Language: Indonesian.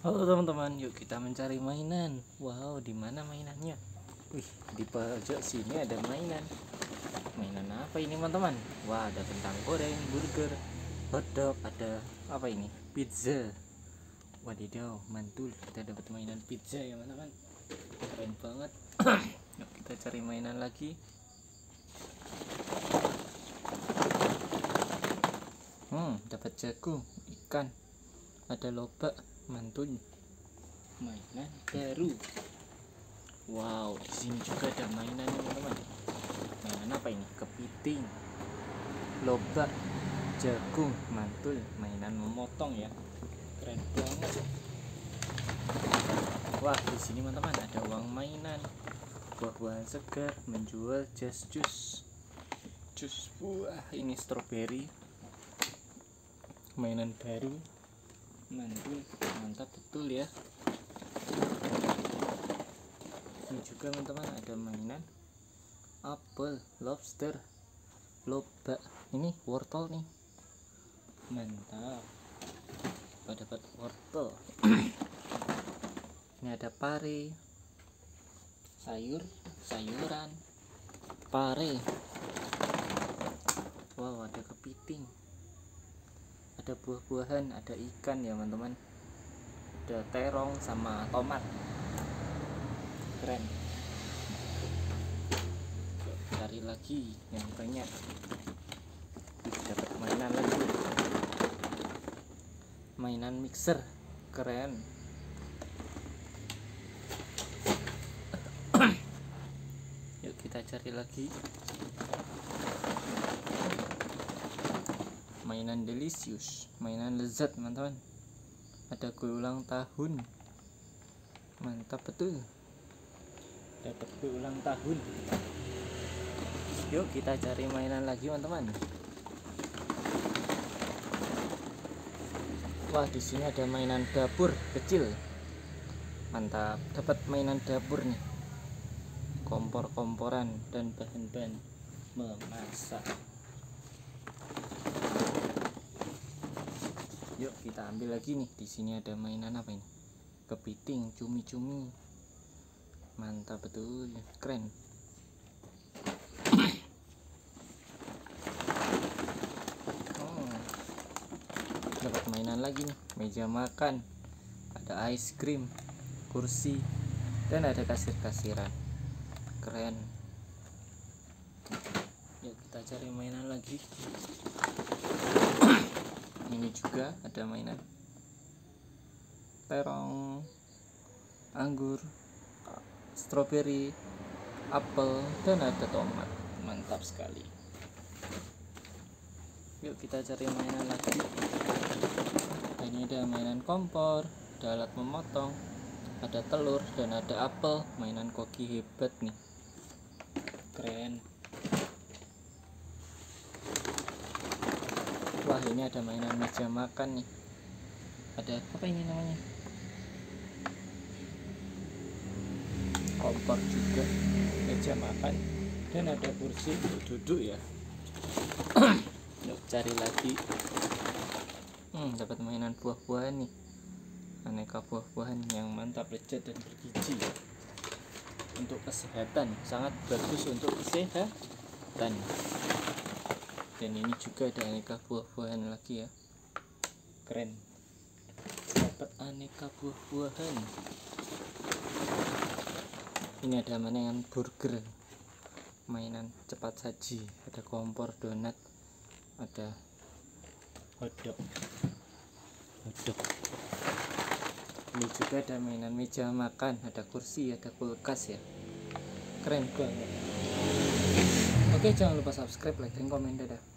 Halo teman-teman, yuk kita mencari mainan. Wow, di mana mainannya? Wih, di pojok sini ada mainan. Mainan apa ini, teman-teman? Wah, ada kentang goreng, burger, hotdog, ada apa ini? Pizza. Wadidaw, mantul. Kita dapat mainan pizza ya, teman-teman. Keren banget. Yuk kita cari mainan lagi. Dapat jagung, ikan, ada lobak, mantul. Mainan baru. Wow, di sini juga ada mainan, teman-teman. Mainan apa ini? Kepiting, lobak, jagung, mantul. Mainan memotong ya, keren banget. Wah, di sini teman-teman ada uang mainan, buah-buahan segar, menjual jus buah. Ini stroberi, mainan baru, mantul, mantap betul ya. Ini juga teman-teman ada mainan apel, lobster, lobak, ini wortel nih, mantap. Dapat wortel. Ini ada pare, sayuran, pare. Wow, ada kepiting, ada buah-buahan, ada ikan ya teman-teman, ada terong sama tomat, keren. Cari lagi yang banyak. Dapat mainan lagi, mainan mixer, keren. Yuk kita cari lagi. Mainan delicious, mainan lezat teman-teman. Ada kue ulang tahun, mantap betul. Dapat kue ulang tahun. Yuk kita cari mainan lagi teman-teman. Wah, di sini ada mainan dapur kecil, mantap. Dapat mainan dapur nih, kompor-komporan dan bahan-bahan memasak. Yuk kita ambil lagi nih. Di sini ada mainan apa ini? Kepiting, cumi-cumi, mantap betul, keren. Dapat mainan lagi nih, meja makan, ada ice cream, kursi, dan ada kasir-kasiran, keren. Yuk kita cari mainan lagi. Ini juga ada mainan terong, anggur, stroberi, apel, dan ada tomat, mantap sekali. Yuk kita cari mainan lagi. Ini ada mainan kompor, ada alat memotong, ada telur, dan ada apel. Mainan koki hebat nih, keren. Wah, ini ada mainan meja makan nih. Ada apa ini namanya? Kompor juga, meja makan, dan ada kursi untuk duduk ya. Yuk cari lagi. Dapat mainan buah-buahan nih, aneka buah-buahan yang mantap, lezat, dan bergizi untuk kesehatan, sangat bagus untuk kesehatan. Dan ini juga ada aneka buah-buahan lagi ya, keren. Dapat aneka buah-buahan. Ini ada mainan burger, mainan cepat saji, ada kompor, donat, ada hotdog. Ini juga ada mainan meja makan, ada kursi, ada kulkas ya, keren banget. Oke, jangan lupa subscribe, like, dan komen. Dadah.